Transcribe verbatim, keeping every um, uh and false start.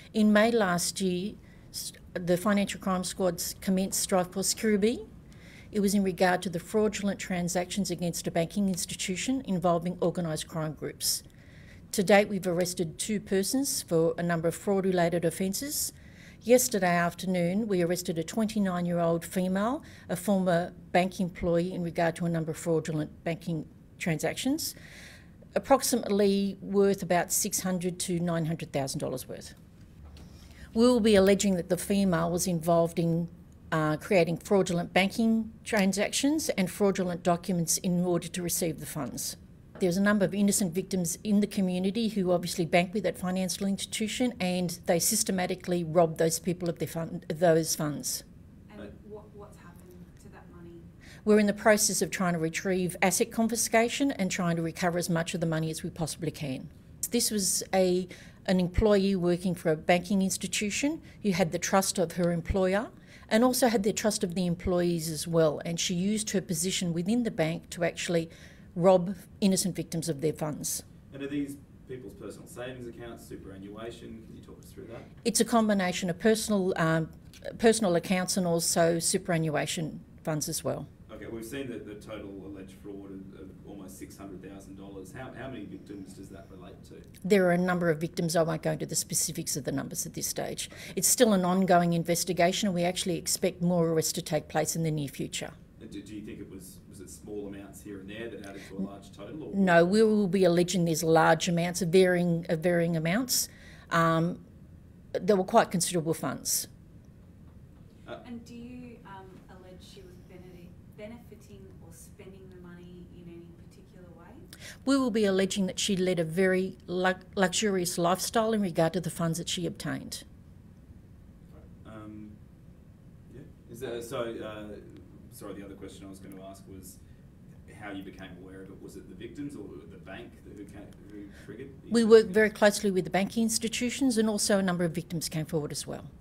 In May last year, the Financial Crime Squads commenced Strikeforce Kirribilli. It was in regard to the fraudulent transactions against a banking institution involving organised crime groups. To date, we've arrested two persons for a number of fraud-related offences. Yesterday afternoon, we arrested a twenty-nine-year-old female, a former bank employee, in regard to a number of fraudulent banking transactions, approximately worth about six hundred thousand to nine hundred thousand dollars worth. We will be alleging that the female was involved in uh, creating fraudulent banking transactions and fraudulent documents in order to receive the funds. There's a number of innocent victims in the community who obviously bank with that financial institution, and they systematically rob those people of their fund, those funds. And what, what's happened to that money? We're in the process of trying to retrieve asset confiscation and trying to recover as much of the money as we possibly can. This was a, an employee working for a banking institution who had the trust of her employer and also had the trust of the employees as well, and she used her position within the bank to actually rob innocent victims of their funds. And are these people's personal savings accounts, superannuation? Can you talk us through that? It's a combination of personal, um, personal accounts and also superannuation funds as well. Okay, we've seen that the total alleged fraud of, of almost six hundred thousand dollars. How, how many victims does that relate to? There are a number of victims. I won't go into the specifics of the numbers at this stage. It's still an ongoing investigation, and we actually expect more arrests to take place in the near future. Do, do you think it was, was it small amounts here and there that added to a large total? Or? No, we will be alleging there's large amounts of varying, of varying amounts. Um, there were quite considerable funds. Uh, and do you um, allege she was benefiting or spending the money in any particular way? We will be alleging that she led a very lu luxurious lifestyle in regard to the funds that she obtained. Um, yeah. Is that, so, uh, sorry, the other question I was going to ask was how you became aware of it. Was it the victims or the bank who, came, who triggered? We work very closely with the banking institutions, and also a number of victims came forward as well.